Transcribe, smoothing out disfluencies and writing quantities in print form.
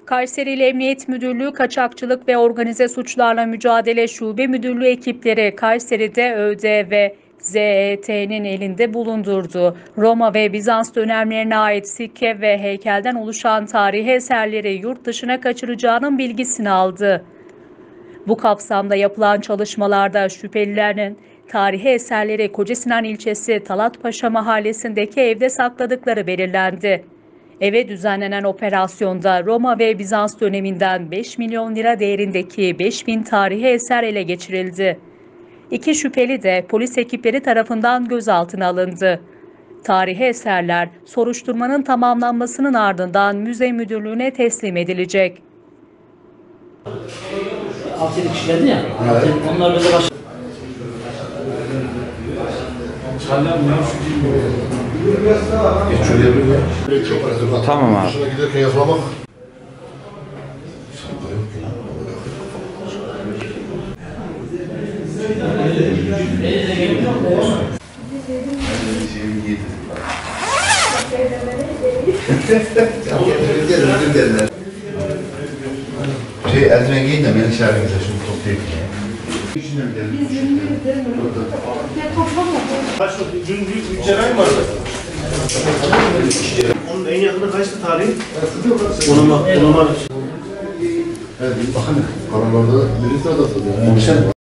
Kayseri İl Emniyet Müdürlüğü Kaçakçılık ve Organize Suçlarla Mücadele Şube Müdürlüğü ekipleri Kayseri'de ÖD ve ZET'nin elinde bulundurduğu Roma ve Bizans dönemlerine ait sikke ve heykelden oluşan tarihi eserleri yurt dışına kaçıracağının bilgisini aldı. Bu kapsamda yapılan çalışmalarda şüphelilerin tarihi eserleri Kocasinan ilçesi Talatpaşa mahallesindeki evde sakladıkları belirlendi. Eve düzenlenen operasyonda Roma ve Bizans döneminden 5 milyon lira değerindeki 5000 tarihi eser ele geçirildi. İki şüpheli de polis ekipleri tarafından gözaltına alındı. Tarihi eserler soruşturmanın tamamlanmasının ardından müze müdürlüğüne teslim edilecek. 6-7 kişilerdi ya. Evet. Onlar böyle baş... Tamam abi. Şuna giderken yakalamak. Eldiven giyin de beni çağırınca şunu toplayayım. Kaç dün büyük bütçeler mi vardı? Onun en yakını kaçtı tarihi? Onuma. Evet, bakın, karalarda birisi adası.